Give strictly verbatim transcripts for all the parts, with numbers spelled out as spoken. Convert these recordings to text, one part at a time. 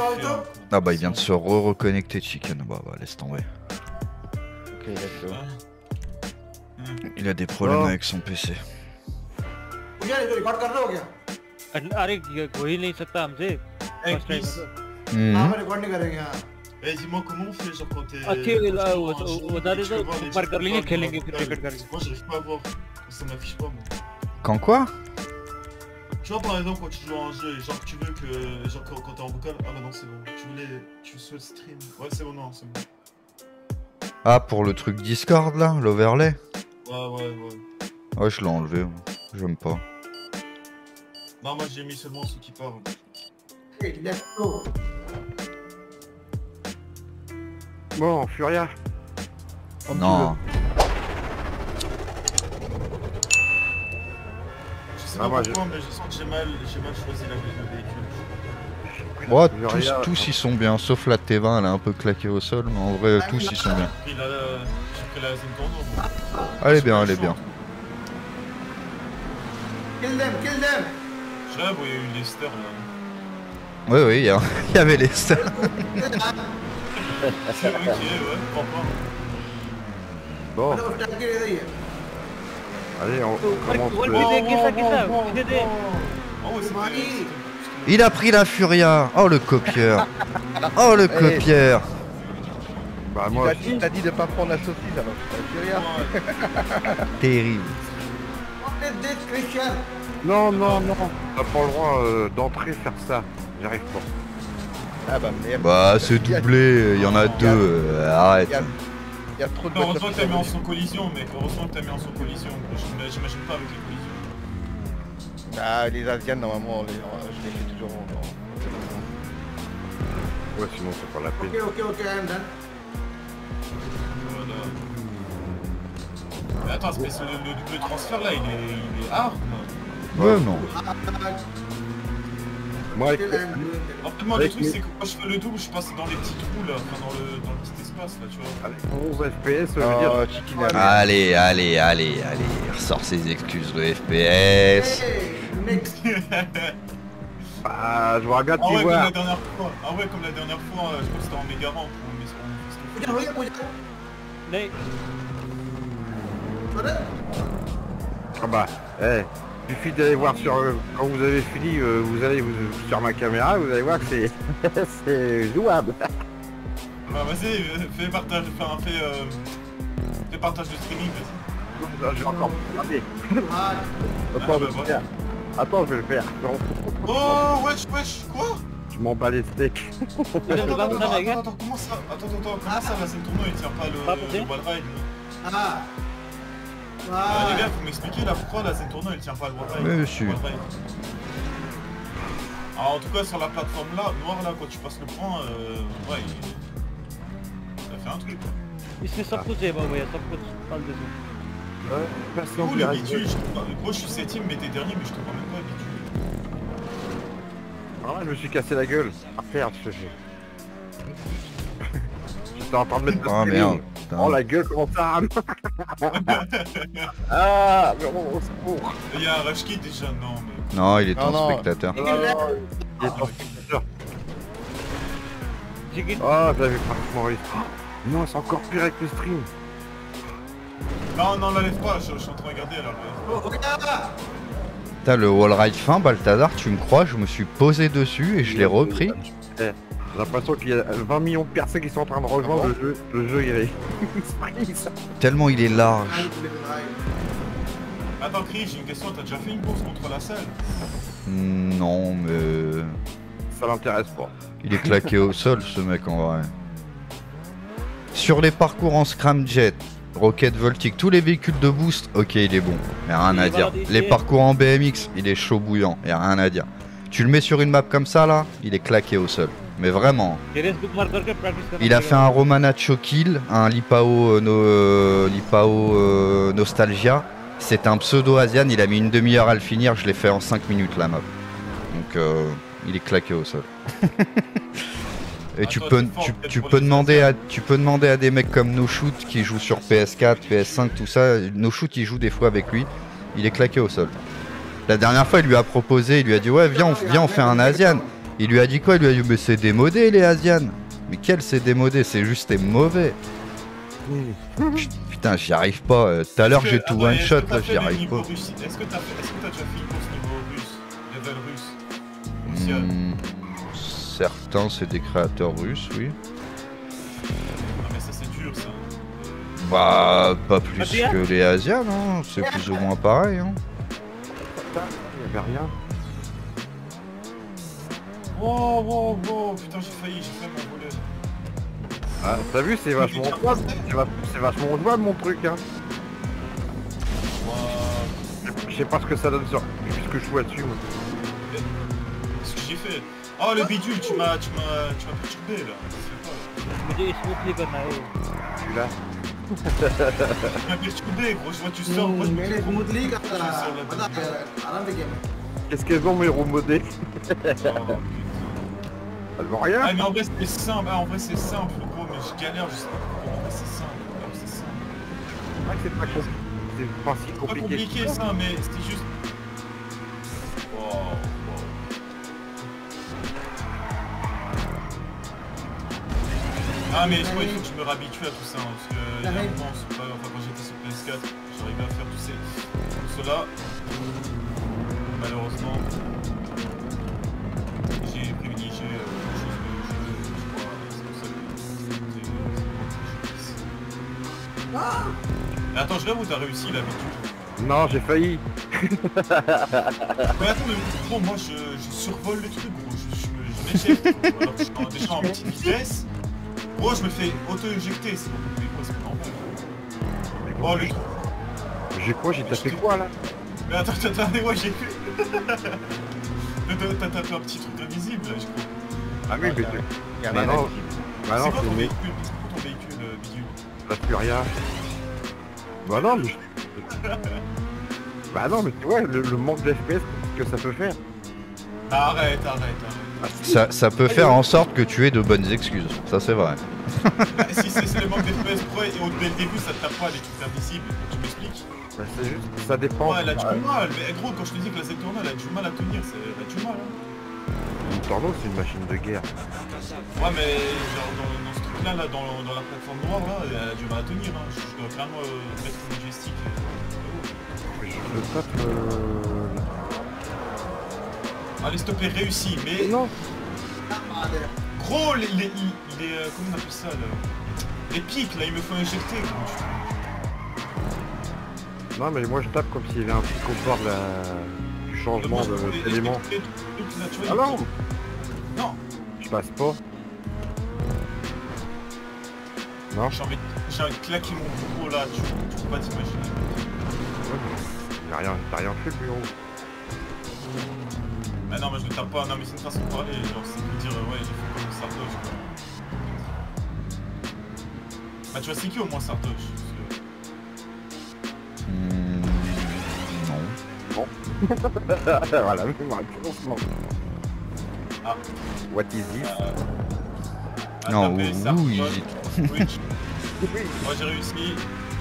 Ah bah il vient de se re-reconnecter Chicken, bah bah laisse tomber. Ok, let's go. Il a des problèmes Oh. avec son P C. अरे हो ही नहीं सकता हमसे Hey, first time Chris. Mhm. Eh, dis-moi comment on fait, genre quand t'es. अच्छे quand tu वो joues बता en दे jeu, तो tu peux voir les ऊपर कर लेंगे trucs खेलेंगे dans फिर le टिकट vocal. करके Moi, j'arrive pas à voir. Ça m'affiche pas, moi. Quand quoi? Tu vois, par exemple, quand tu joues à un jeu et genre tu veux que. Genre quand, quand t'es en vocal. Ah bah non, c'est bon. Tu voulais. Tu souhaites stream. Ouais, c'est bon, non, c'est bon. Ah pour le truc Discord là, l'overlay? Ouais, ouais, ouais. Ouais je l'ai enlevé, j'aime pas. Non, moi j'ai mis seulement ceux qui parlent. Bon, Furia. Non. Je sais Ah, pas moi, pourquoi, mais je sens que j'ai mal, j'ai mal choisi la, le véhicule. Ouais, Furia, tous, tous ils sont bien, sauf la T vingt, elle est un peu claquée au sol, mais en vrai tous ils sont bien. J'ai pris la, j'ai pris la Zentorno, moi. Elle est bien, elle est bien. Kill them, kill them. Je rêve où il y a eu Lester là. Oui oui, il y, a- il y avait les stars. C'est ok, ouais, prends pas. Bon, Hello, attack it ici. allez, on commence. ऊपर le- दे कैसा कैसा दे दे Oh ouais, c'était... Il a pris la Furia. Oh le copieur. Oh le copieur. Bah Il moi t'a aussi. dit, t'as dit de pas prendre la saucisse alors. Furia. Terrible. What is this, Christian? Non, non, non. T'as pas le droit euh, d'entrer faire ça. J'arrive pas. Ah bah merde. Bah c'est doublé, il y en a deux, euh, arrête. Il y a, il y a trop de Heureusement voitures que t'as mis en qui son collision, mec. Heureusement que t'as mis en son collision. Je- J'imagine pas avec les collisions. sont- Ah, les Asianes, normalement, les- je les fais toujours en... Ouais, sinon c'est pas la peine. Okay, okay, okay, I'm done. Voilà. Mais attends, mais ce- le, le double transfert là, il est, il est hard. Ouais non. Moi, avec... Still I'm doing it. En fait, moi, le Avec truc, les- c'est que quand je fais le double, je passe dans les petits trous là, enfin dans le, dans le petit espace là, tu vois. avec onze F P S, ça veut dire... Oh, Chicken. Allez, allez, allez, allez, il ressort ses excuses de F P S. Hey, next. Ah, je vous regarde Ah qui ouais, comme voir. la dernière fois. Ah ouais, comme la dernière fois, euh, je crois que c'était en méga rang pour mes Puja, puja, puja. नहीं Sudah? Ah bah, eh, il suffit d'aller voir sur... euh, quand vous avez fini, euh, vous allez vous, sur ma caméra, vous allez voir que c'est... c'est jouable. Bah vas-y, euh, fais partage, enfin fais, euh, fais partage de streaming, vas-y. Là, je vais encore regarder. Ah, Attends, Ah, je bah, vais le voilà. faire. Attends, je vais le faire. Non, Oh wesh wesh, quoi? je m'en bats les steaks. Attends, le attends, bas, attends, on a attends, gagné. attends, comment ça? Attends, attends, comment ça là, c'est le tournoi, il tient pas le, Pas le, porté. wall ride là. ah. Ah, les Ah. gars, faut m'expliquer là pourquoi là, c'est le tournoi, il tient pas le wall ride. Mais le si. wall ride. Alors en tout cas sur la plateforme là, noire là, quand tu passes le point, euh, ouais, il... ça fait un truc quoi. इसमें सब कुछ है भैया सब कुछ डाल दे दो Ouais, Du personne coup, qui le reste. bitume, je te vois- gros, je suis septième, mais t'es dernier, mais je te vois même pas bitume. Ah, je me suis cassé la gueule. À faire ce jeu. J'étais en train de mettre le Oh streaming. merde. putain. Oh la gueule, comment ça rame. Ah, mais on au secours. Il y a un rush kit déjà, non mais... Non, il est Non, en non. spectateur. Ah, il est en spectateur. Chicken Oh, j'avais pratiquement réussi. Oh, non, c'est encore pire avec le stream. Non, non, l'enlève pas, je, je suis en train de regarder alors. Oh, ok, ah. T'as le wall ride fin, Balthazar, tu me crois, je me suis posé dessus et je l'ai repris. Eh, j'ai l'impression qu'il y a vingt millions de personnes qui sont en train de rejoindre Ah bon le jeu. Le jeu, il est... Sprint. Tellement il est large. I need to live it right. Attends, Chris, j'ai une question, t'as déjà fait une course contre la selle? Non, mais... Ça l'intéresse pas. Il est claqué au sol, ce mec, en vrai. Sur les parcours en scramjet, Rocket Voltic, tous les véhicules de boost, ok, il est bon. Y'a rien à dire. Les parcours en B M X, il est chaud bouillant. Y'a rien à dire. Tu le mets sur une map comme ça, là, il est claqué au sol. Mais vraiment. Race book मार करके प्रैक्टिस करना Il a fait un Romanacho Kill, un Lipao, euh, no, euh, Lipao euh, Nostalgia. C'est un pseudo-Asian, il a mis une demi-heure à le finir, je l'ai fait en cinq minutes la map. Donc euh, il est claqué au sol. Et tu Attends, peux, c'est fort, tu, peut-être tu pour peux les demander à, tu peux demander à des mecs comme NoShoot qui jouent sur P S quatre, P S cinq, tout ça. NoShoot il joue des fois avec lui, il est claqué au sol. La dernière fois il lui a proposé, il lui a dit ouais viens on, viens on fait un Asian. Il lui a dit quoi? Il lui a dit mais c'est démodé les Asian. Mais quel c'est démodé? C'est juste t'es mauvais. Putain j'y arrive pas. Euh, Tout à l'heure j'ai tout one shot là, j'y arrive pas. Est-ce que t'as est-ce que t'as déjà fait une course niveau russe? Level russe? Officiel? Hmm, certains c'est des créateurs russes, oui. Ah mais ça c'est dur ça. Bah pas plus Ah, bien. que les Asians, non? C'est plus ou moins pareil. Hein. Il y avait rien. Wow wow wow, putain j'ai failli, j'ai fait mon volet. Ah, t'as vu, c'est vachement jouable. C'est va- c'est vachement jouable mon truc, hein. Wow. Je sais pas ce que ça donne sur. Puisque je joue là-dessus, moi. Ce que j'ai fait. Oh le bidule, tu m'as tu m'as tu m'as perturbé là. Ça se fait pas. Mais j'ai smoothly gonna hey. Celui-là. Tu m'as perturbé gros, je vois tu sors, moi je me मैंने dis smoothly Je कहा vais sur la पता है यार, आराम से गेम है Qu'est-ce qu'elles ont mes roues modées? oh, putain. Elles vont rien. Ah mais en vrai c'est simple, ah, en vrai c'est simple gros, mais je galère, je sais pas pourquoi, en vrai c'est simple, alors, c'est simple. C'est vrai que c'est pas compliqué. C'est pas si C'est pas compliqué. compliqué ça, mais c'était juste... Wow, wow. Ah mais je crois qu'il faut que je me réhabitue à tout ça, hein, parce que il y a un moment, c'est pas- enfin, quand j'étais sur P S quatre, j'arrivais à faire tous ces... tout cela. Malheureusement, j'ai privilégié euh, quelque chose que je veux, je crois, c'est pour ça que c'est- c'est- Mais attends, je rêve où t'as réussi l'habitude. Non, j'ai failli. Mais attends, mais gros, moi je, je survole le truc, gros, je, je, me- je m'éjecte, gros, alors que je suis en- déjà en petite vitesse. Gros, je me fais auto-éjecter, c'est bon, mais quoi, c'est pas normal. Oh, le truc. J'ai quoi? J'ai tapé quoi là? Mais attends, attends, attends, mais ouais, j'ai vu. T'as t'as tapé un petit truc invisible, là, je crois. Ah oui, mais y a rien Bah à non, dire. bah non, C'est quoi ton c'est mes... véhicule C'est quoi ton véhicule, euh, bidule Là, plus rien. Bah non, mais... Bah non, mais tu vois, le, le manque d'F P S que ça peut faire. Arrête, arrête, arrête. Ça, ça peut faire en sorte que tu aies de bonnes excuses. Ça c'est vrai. Bah, si c'est c'est le manque d'F P S pro et au dès le début ça te tape pas les trucs invisibles, tu m'expliques? Bah c'est juste, ça dépend. Ouais, elle a du mal, mais gros, quand je te dis que la Z-Tourna elle a du mal à tenir, c'est- elle a du mal, hein. Une tornado, c'est une machine de guerre. Ouais, mais genre dans, dans ce truc-là, là, dans, dans la plateforme noire, là, elle a du mal à tenir, hein. Je, je dois clairement euh, mettre mon joystick. euh, Je veux pas te... Allez, s'il te plaît, réussi, mais... Non. Gros, les, les, les, les, euh, comment on appelle ça, là? Les pics, là, il me faut injecter, gros. Non, mais moi je tape comme s'il y avait un pic au bord de la... du changement Moi, je- les- les- d'éléments. les- les trucs, là, tu vois, Ah ils- non, Non, je passe pas. Non, j'ai envie, de- j'ai envie de claquer mon gros, là, tu, tu peux pas t'imaginer. t'as rien, t'as rien fait, bureau. Ah non, mais je ne tape pas, non, mais c'est une façon de parler, genre, c'est de dire, euh, ouais, j'ai fait comme Sartoche, quoi. Ah, tu vois, c'est qui au moins Sartoche? Parce que- Hmm, non. Voilà, même réponse, non. Ah. What is this? Euh, à Non, taper oui, Sartoche, oui. Twitch. Oui. Moi j'ai réussi. Nice.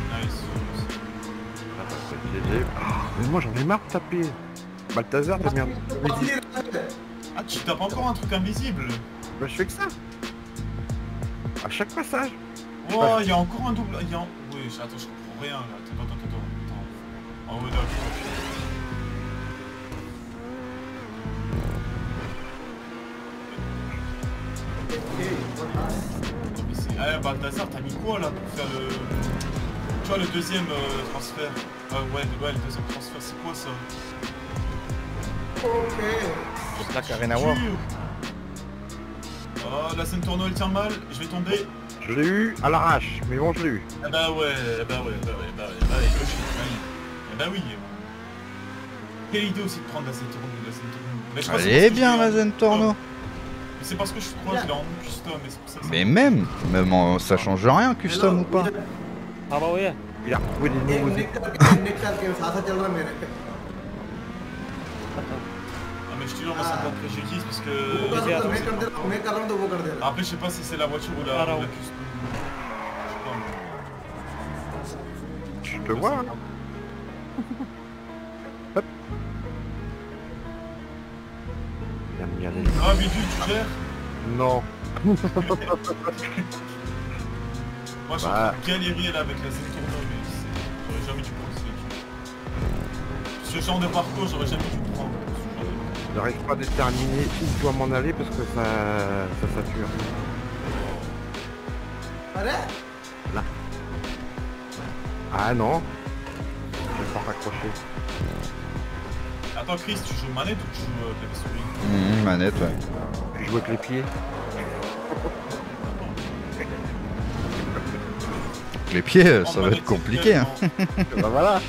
Ah, bah, c'est G G. Ah, mais moi j'en ai marre de taper. Balthazar, t'as merde. Ah, tu tapes encore un truc invisible. Bah je fais que ça. À chaque passage. Oh, il y a encore un double. Il y a un... Oui, je- attends, je comprends rien là. Attends, attends, attends, attends. Oh, ouais, d'accord. Attends, mais c'est- Ah, Balthazar, t'as mis quoi là pour faire le. Tu vois, le deuxième euh, transfert. Ah, ouais, ouais, le deuxième transfert, c'est quoi ça? J'espère qu'il n'y a rien à voir. Oh, la scène tourneau elle tient mal, je vais tomber. Je l'ai eu à l'arrache, mais bon je l'ai eu. Ah bah ouais, ah bah ouais, bah ouais, bah ouais, bah ouais, logique, bah oui. Ah bah oui. Quelle idée aussi de prendre la scène tourneau, la scène tourneau. Mais je crois que c'est Elle est parce que bien je l'ai la en- Zen Torno. Mais c'est parce que je crois que je l'ai en custom et c'est pour ça que ça Mais me- même, même en- ça change rien, custom ou pas. Ah bah ouais. Il a retrouvé des nouveaux निक états. करके निक करके साथ साथ चल रहा है मेरे Ah mais je te jure, moi ça me porte préjudice parce que... वो कर रहा हूँ मैं कर दे रहा हूँ मैं कर रहा हूँ तो वो कर दे रहा Après je sais pas si c'est la voiture ou la, Ah, ou non. la custom. Je sais pas. Je te vois, hein. Hop. Miam regardez. Ah, Bidule, tu gères? Non. Moi, je suis en Bah. train de galérer là avec la Z-Tourneau, mais c'est- j'aurais jamais dû prendre ce véhicule. Ce genre de parcours, j'aurais jamais dû prendre. ce genre de- J'arrive pas à déterminer où je dois m'en aller parce que ça, ça sature. अरे Ah non. Je vais pas raccrocher. Attends, Chris, tu joues manette ou tu joues euh, clavier souris? Mmh, manette, ouais. Je joue avec les pieds. Les pieds, Oh, ça va manette, être compliqué, hein. c'est Bah voilà.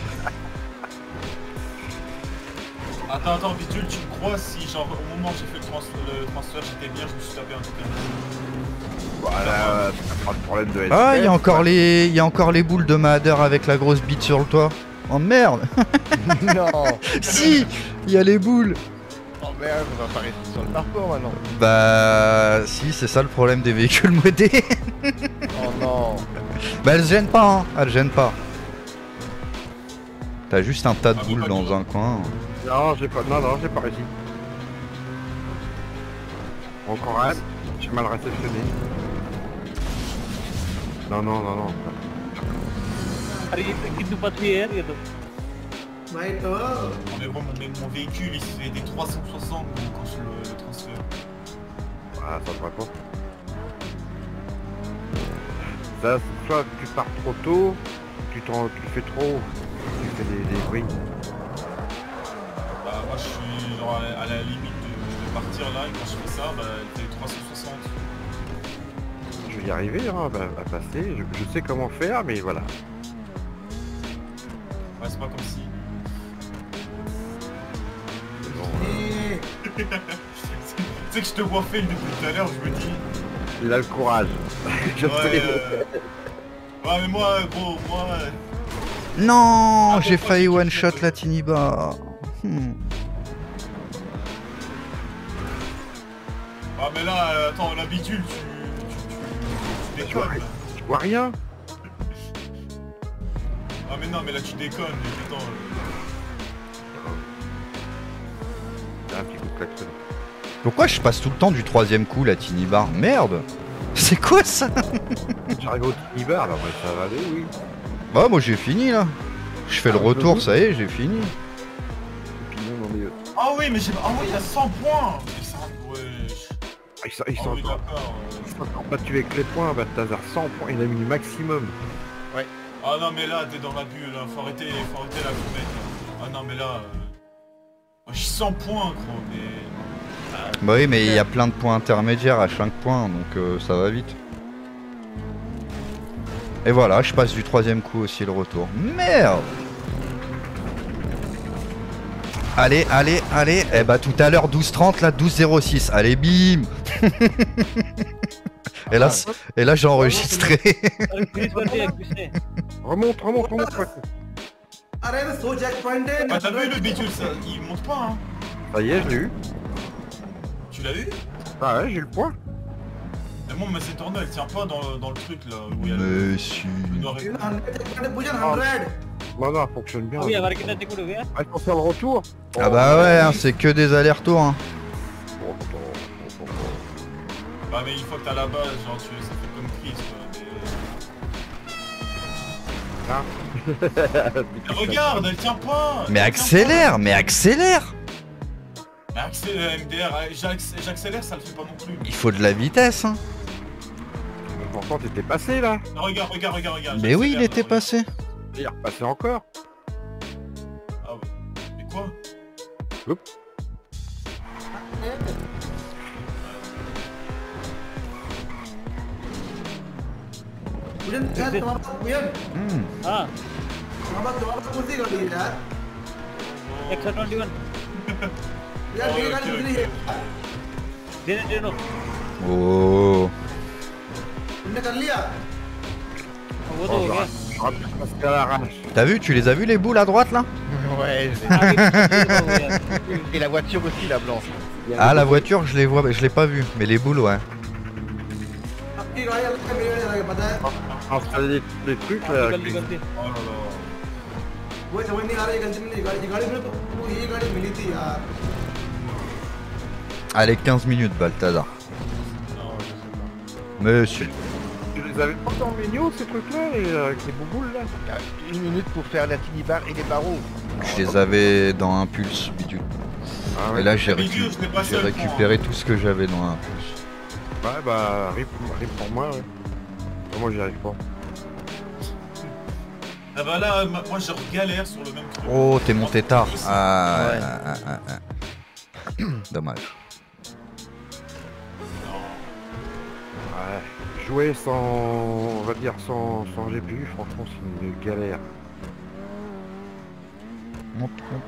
Attends, attends, Bidule, tu me crois si, genre, au moment où j'ai fait le, trans le transfert, j'étais bien, je me suis tapé un truc à Voilà, c'est pas de problème de S P. Ah, il y a encore les, il y a encore les boules de Mahader avec la grosse bite sur le toit. Oh merde. Non. Si, il y a les boules. Oh merde, on va pas rester sur le parcours maintenant. Bah, si, c'est ça le problème des véhicules modés. Oh non. Bah, elles se gênent pas, hein. Elles se gênent pas. T'as juste un tas de Ah, boules pas dans du un coin. Non, j'ai pas. Non, non, j'ai pas réussi. Encore un. J'ai mal réceptionné. Non, non, non, non. अरे ये तो कितनी पतली है यार ये तो भाई तो Non, mais bon, mon, mon véhicule, il fait des trois cent soixante quand je le, le transfère. Ah, ça devrait pas. Ça, soit tu pars trop tôt, tu, t'en- tu fais trop haut. Tu fais des, des bruits. Bah, moi, je suis genre à, la- à la limite de, de partir là, et quand je fais ça, bah, elle fait trois cent soixante. Je vais y arriver hein, à, à passer. Je, je sais comment faire, mais voilà. Ouais, c'est pas comme si. Bon, ये Tu sais que je te vois fail depuis tout à l'heure, je me dis. il a le courage. Je Ouais, sais. euh... ouais, mais moi, gros, moi. euh, Non, Ah, j'ai pourquoi failli tu- one shot la Tiniba. Hmm. Ah, mais là, euh, attends, l'habitude, tu. Tu, tu, tu déconnes. là. Je vois rien. Ah, mais non, mais là, tu déconnes, mais attends. Un petit coup de klaxon. Pourquoi je passe tout le temps du troisième coup la Tinibar? Merde. C'est quoi ça? J'arrive au petit bar, alors ouais, ça va aller, oui. Bah moi j'ai fini là. Je fais le Ah, retour, je- ça y est, j'ai fini. Et puis non, non, mais, euh, Ah, oui, mais j'ai. Ah, oui, il y a cent points. Mais ça. Ouais. ah, ils sont, ils Ah, sont oui, encore, d'accord. ils sont encore battus avec les points. Bah, t'as cent points, il a mis le maximum. Ah, non, mais là, t'es dans la bulle, là. Faut arrêter, faut arrêter la fumette. Là. Ah, non, mais là. Euh... ah, j'ai cent points, gros, mais. Bah oui, mais il y a plein de points intermédiaires à chaque point, donc euh, ça va vite. Et voilà, je passe du troisième coup aussi le retour. Merde. Allez, allez, allez. Eh bah tout à l'heure douze trente, là douze zéro six. Allez, bim. Et là, c- et là j'ai enregistré. अरे फ्रीज कर दिया किसने Remonte, remonte, remonte. ouais. अरे तो सो checkpoint है Ah, t'as vu le bidule, ça, il monte pas, hein. Ça y est, je l'ai eu. Tu l'as eu? Ah ouais, j'ai le point. Mais moi, ma Z-Tourneau, elle tient pas dans, dans le truc, là, où il y a le... Mais si. le nord et- hundred checkpoint पूछा hundred Non, non, elle fonctionne bien. अभी हमारे कितना टिकट हो गया Ah, il faut faire le retour. Ah bah ouais, hein, c'est que des allers-retours. Hein. Bon, bon, bon, bon, bon. Bah, mais une fois que t'as la base, genre, tu... ça fait comme Chris, quoi. Mais... Mais regarde, elle tient pas. Mais elle tient accélère, mais accélère. pas. Mais accélère, M D R, j'acc- j'accélère, ça le fait pas non plus. Il faut de la vitesse. Hein. Pourtant, t'étais passé là. Non, regarde, regarde, regarde, regarde. Mais oui, il j'accélère, était regarde. passé. Il est repassé encore. Ah ouais. Mais quoi? मुझे यार तुम्हारे पास मुझे Hmm. हाँ तुम्हारे पास तुम्हारे पास कौन सी गाड़ी है यार एक सौ ट्वेंटी वन यार ये गाड़ी दूसरी है देने दे दो Oh. तुमने कर लिया वो तो हो गया Je rappelle parce qu'à l'arrache. T'as vu, tu les as vus les boules à droite là? Ouais, j'ai- आगे पीछे देखो वो यार। et la voiture aussi, la blanche. Ah la voiture je les vois, je l'ai pas vue, mais les boules ouais. आपकी गाड़ी अलग है मेरी गाड़ी अलग है पता है Installer des, des trucs là. गलती गलती Oh là là. वो समझ नहीं आ रहा है गलती नहीं गाड़ी गाड़ी मेरे को वो ये गाड़ी मिली थी यार Allez, quinze minutes, Balthazar. Non, je sais pas. Mais si. Tu les avais pas dans le menu ces trucs-là, et, euh, avec les bouboules là? Il y a une minute pour faire la tiny bar et les barreaux. Je les avais dans Impulse, bidule. Ah ouais. Et là, j'ai Mais récu- Dieu, je n'ai pas j'ai seul, récupéré tout ce que j'avais dans Impulse. Ouais, bah, rip, rip pour moi, ouais. Moi, j'y arrive pas. Ah bah là, ma- moi je galère sur le même truc. Oh, t'es monté tard. Je sais. Ah, Ouais. ah, ah, ah, ah. Dommage. Non. Ouais. Jouer sans, on va dire, sans, sans G P U, franchement, c'est une galère. Hop, hop.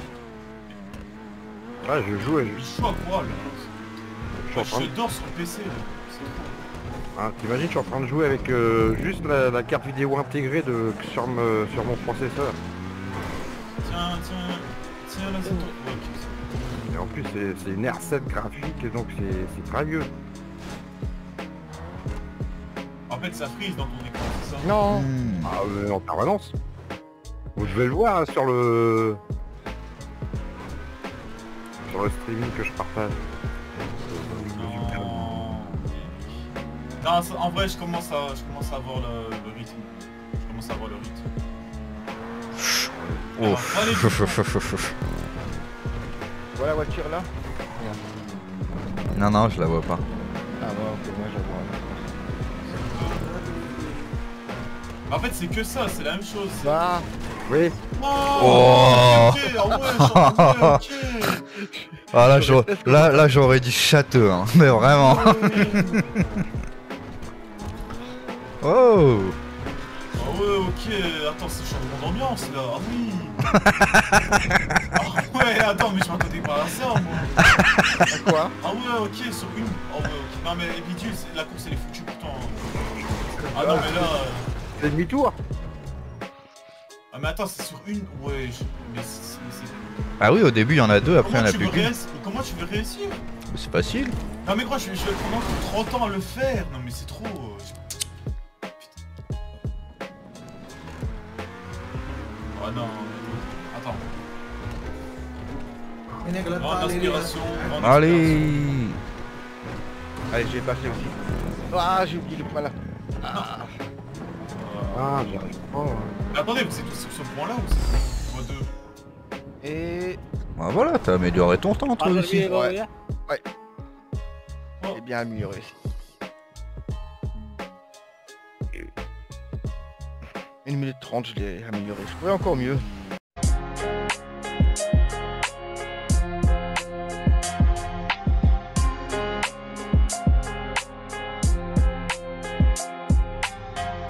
Ouais, je joue et Mais je, je joue à quoi là je suis en train de... Je dors sur le P C là. C'est trop. Hein, t'imagines, je suis en train de jouer avec euh, juste la, la carte vidéo intégrée de, sur, me, sur mon processeur. Tiens, tiens, tiens là c'est toi. Ouais, ok, c'est- Et en plus, c'est c'est une R sept graphique, donc c'est c'est très vieux. En fait ça freeze dans ton écran, c'est ça? Non. Hmm. Ah, mais en permanence. Vous devez le voir hein, sur le... Sur le streaming que je partage. Non. Non, ça- en vrai je commence à, je commence à avoir le, le rythme. Je commence à avoir le rythme. Ouf. Alors, allez, Voilà la voiture là. Non, non, je la vois pas. Ah ouais, ok, moi je vois. En fait c'est que ça, c'est la même chose. c'est- Bah, Oui. Oh, ok, ah ouais, j'en- ok, Ah là, j'aurais- là, là j'aurais dit châteux, hein. Mais vraiment. Oh. Ah ouais, ok, attends, c'est changement d'ambiance là, ah oui. Ah ouais, attends, mais je m'attendais pas à ça moi. à quoi? Ah ouais, ok, sur une. Ah ouais, ok. Non mais bidule, c'est- la course elle est foutue pourtant. Ah non mais là. euh, C'est demi-tour. Ah mais attends, c'est sur une. Ouais, je... mais c'est. mais c'est- Ah oui, au début, il y en a deux, après, il y Comment en a tu plus veux qu'une. réussir Comment tu veux réussir C'est facile. Non mais gros, je, je vais prendre encore trente ans à le faire. Non mais c'est trop. euh, je- Oh non. Attends. Ini gelap Grande kali ini. inspiration. grande Allez. Allez, j'ai passé aussi. Ah, j'ai oublié le point là. inspiration. Ah, j'y arrive pas. hein. Mais attendez, c'est tout sur ce point-là ou c'est point deux? Et Bah voilà, t'as amélioré ton temps, toi Pasar aussi. dia kau Ouais. ya. c'est bien amélioré. Une minute trente, je l'ai amélioré. Je pourrais encore mieux.